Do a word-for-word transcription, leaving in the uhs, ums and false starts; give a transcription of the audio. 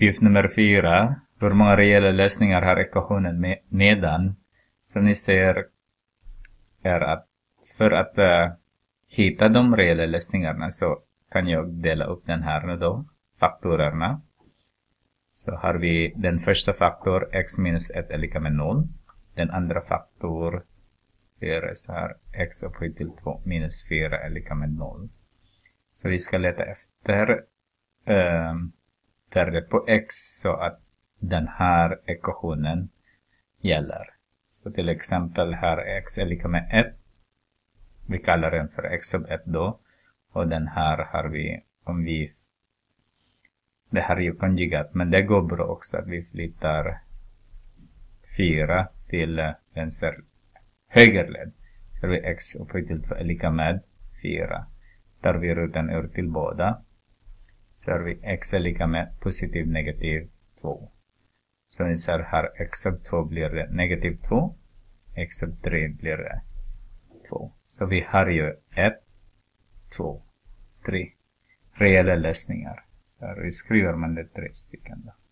Uppgift nummer fyra. Hur många reella lösningar har ekvationen med, nedan? Som ni ser är att för att uh, hitta de reella lösningarna så kan jag dela upp den här nu då. Faktorerna. Så har vi den första faktor x minus ett är lika med noll. Den andra faktor är så här x upphöjt till två minus fyra är lika med noll. Så vi ska leta efter uh, värdet på x så att den här ekvationen gäller. Så till exempel här x är lika med ett. Vi kallar den för x sub ett då. Och den här har vi, om vi, det här är ju konjugat, men det går bra också att vi flyttar fyra till vänster högerled. Så vi x upphöjt till två är lika med fyra. Tar vi rutan ur till båda. Så har vi x är lika med positiv negativ två. Så ni ser här x sub två blir det negativ två. X sub tre blir det två. Så vi har ju ett, två, tre reella lösningar. Så här skriver man det tre stycken då.